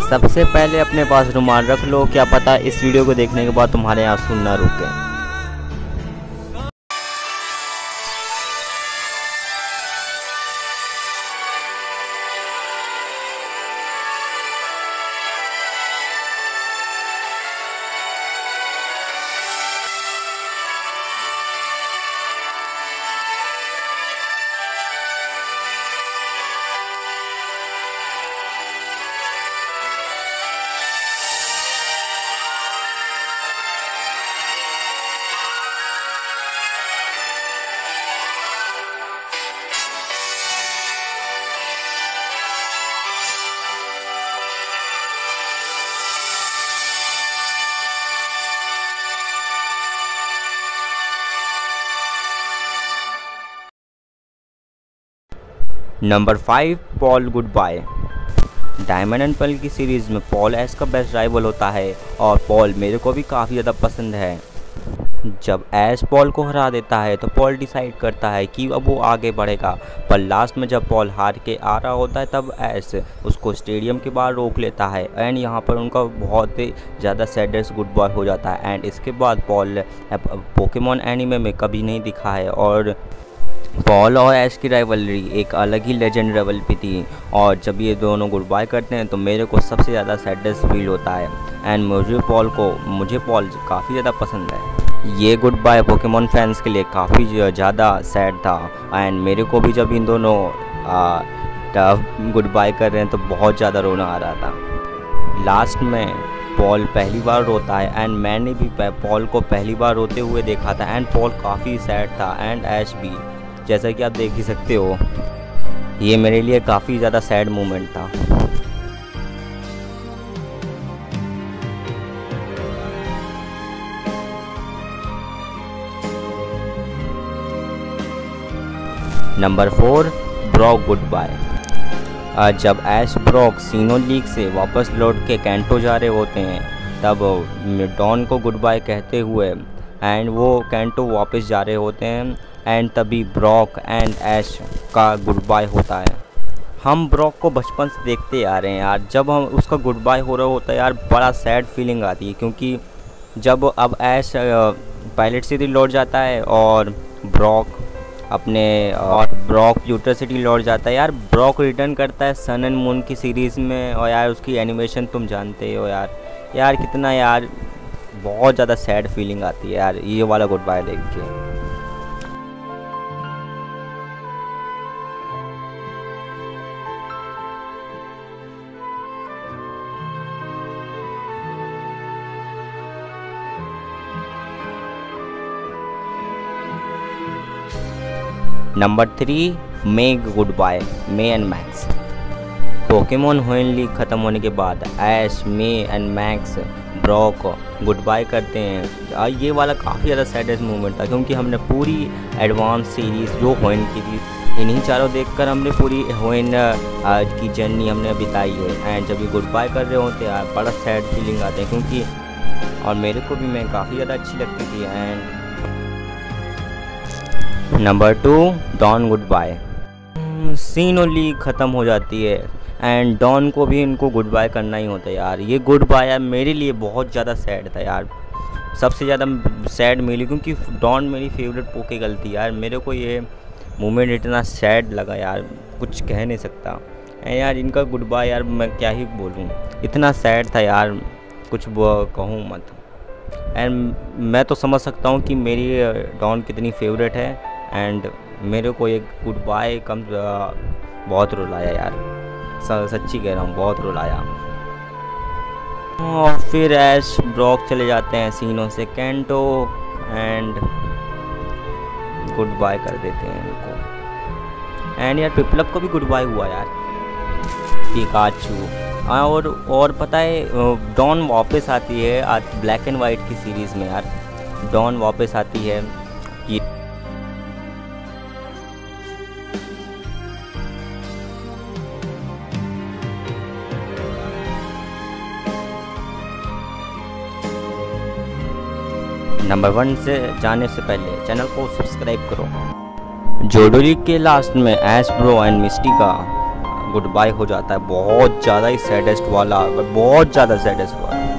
सबसे पहले अपने पास रुमाल रख लो, क्या पता इस वीडियो को देखने के बाद तुम्हारे आंसू ना रुके। Number 5, Paul goodbye. Diamond and Pearl की सीरीज़ में पॉल ऐश का बेस्ट राइवल होता है और पॉल मेरे को भी काफ़ी ज़्यादा पसंद है। जब ऐश पॉल को हरा देता है तो पॉल डिसाइड करता है कि अब वो आगे बढ़ेगा, पर लास्ट में जब पॉल हार के आ रहा होता है तब ऐश उसको स्टेडियम के बाहर रोक लेता है एंड यहाँ पर उनका बहुत ही ज़्यादा सैडेस्ट गुड बाय हो जाता है। एंड इसके बाद पॉल पोकेमॉन एनीमे में कभी नहीं दिखा है और पॉल और ऐश की राइवलरी एक अलग ही लेजेंड लेवल पे थी। और जब ये दोनों गुड बाय करते हैं तो मेरे को सबसे ज़्यादा सैडेस्ट फील होता है एंड मुझे पॉल काफ़ी ज़्यादा पसंद है। ये गुड बाय पोकेमॉन फैंस के लिए काफ़ी ज़्यादा सैड था एंड मेरे को भी जब इन दोनों गुड बाय कर रहे हैं तो बहुत ज़्यादा रोना आ रहा था। लास्ट में पॉल पहली बार रोता है एंड मैंने भी पॉल को पहली बार रोते हुए देखा था एंड पॉल काफ़ी सैड था एंड ऐश भी, जैसा कि आप देख ही सकते हो। ये मेरे लिए काफ़ी ज़्यादा सैड मोमेंट था। Number 4, Brock good bye. जब ऐश ब्रॉक सीनो लीग से वापस लौट के कैंटो जा रहे होते हैं तब डॉन को गुड बाय कहते हुए एंड वो कैंटो वापस जा रहे होते हैं एंड तभी ब्रॉक एंड ऐश का गुड बाय होता है। हम ब्रॉक को बचपन से देखते आ रहे हैं यार, जब हम उसका गुड बाय हो रहा होता है यार बड़ा सैड फीलिंग आती है, क्योंकि जब अब ऐश पायलट सिटी लौट जाता है और ब्रॉक प्यूटर सिटी लौट जाता है यार, ब्रॉक रिटर्न करता है सन एंड मून की सीरीज़ में और यार उसकी एनिमेशन तुम जानते हो यार कितना यार बहुत ज़्यादा सैड फीलिंग आती है यार ये वाला गुड बाय देख के। Number 3, May good bye, May and Max. Pokemon Hoenn league ख़त्म होने के बाद Ash, May and Max Brock good bye करते हैं। ये वाला काफ़ी ज़्यादा सैडेस्ट मोमेंट था, क्योंकि हमने पूरी एडवांस सीरीज़ जो होइन की थी इन्हीं चारों देखकर हमने पूरी होइन की जर्नी हमने बिताई है एंड जब ये गुड बाय कर रहे होते हैं बड़ा सैड फीलिंग आते हैं, क्योंकि और मेरे को भी मैं काफ़ी ज़्यादा अच्छी लगती थी। And number 2, Dawn good bye. Sinnoh league ख़त्म हो जाती है एंड डॉन को भी इनको गुड बाय करना ही होता है यार। ये गुड बाय यार मेरे लिए बहुत ज़्यादा सैड था यार, सबसे ज़्यादा सैड मिली, क्योंकि डॉन मेरी फेवरेट पोके गर्ल थी यार। मेरे को ये मोमेंट इतना सैड लगा यार, कुछ कह नहीं सकता यार। इनका गुड बाय यार मैं क्या ही बोलूँ, इतना सैड था यार, कुछ कहूँ मत। एंड मैं तो समझ सकता हूँ कि मेरी डॉन कितनी फेवरेट है एंड मेरे को ये गुड बाय बहुत रुलाया यार, सच्ची कह रहा हूँ, बहुत रुलाया। और फिर ऐश ब्रॉक चले जाते हैं सीनो से कैंटो एंड गुड बाय कर देते हैं इनको। एंड यार पिपलप को भी गुड बाय हुआ यार, पिकाचू। और पता है डॉन वापस आती है आज ब्लैक एंड वाइट की सीरीज़ में यार, डॉन वापस आती है। कि नंबर 1 से जाने से पहले चैनल को सब्सक्राइब करो। जोडो लीग के लास्ट में ऐश ब्रो एंड मिस्टी का गुड बाय हो जाता है। बहुत ज़्यादा ही सैडेस्ट वाला, बहुत ज़्यादा सैडेस्ट वाला।